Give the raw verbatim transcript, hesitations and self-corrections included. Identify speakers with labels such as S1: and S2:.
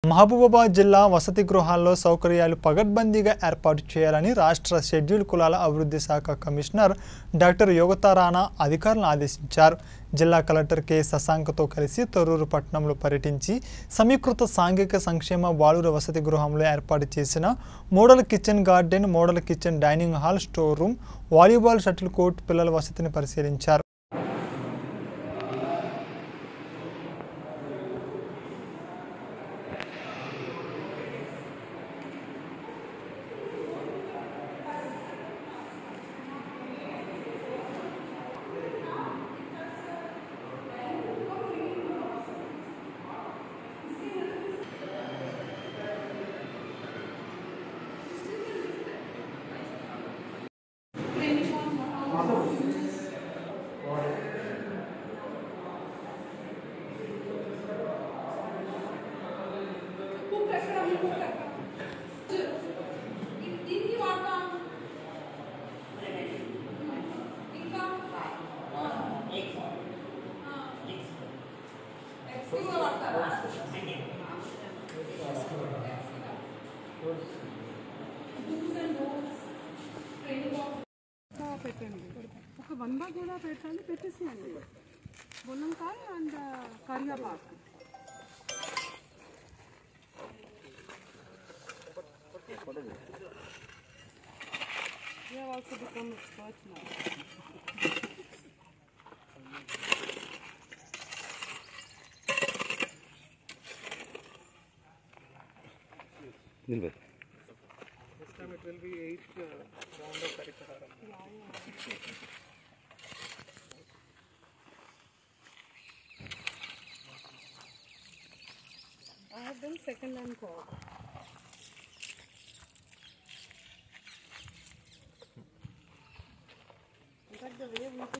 S1: మహబూబాబాద్ జిల్లా వసతి గృహాల్లో సౌకర్యాలు పగడ్బందీగా ఏర్పాటు చేయాలని రాష్ట్ర షెడ్యూల్ కులాల అభివృద్ధి శాఖ కమిషనర్ డాక్టర్ యోగతా రాణా అధికారులను ఆదేశించారు. జిల్లా కలెక్టర్ కె శశాంకతో కలిసి తొర్రూరు పట్టణంలో పర్యటించి సమీకృత సాంఘిక సంక్షేమ బాలుర వసతి గృహంలో ఏర్పాటు చేసిన model kitchen garden, model kitchen dining hall, store room, volleyball, shuttle court, పిల్లల వసతిని పరిశీలించారు.
S2: ఒక వంద కూడా పెట్టాలి, పెట్టేసేయండి. మునక్కాయ అండ్ కరివేపాకు. Yeah, also become expert now.
S3: Nilbet.
S4: This time it will be eight uh, round of Karikaharam.
S2: Yeah, yeah. I have done second and third.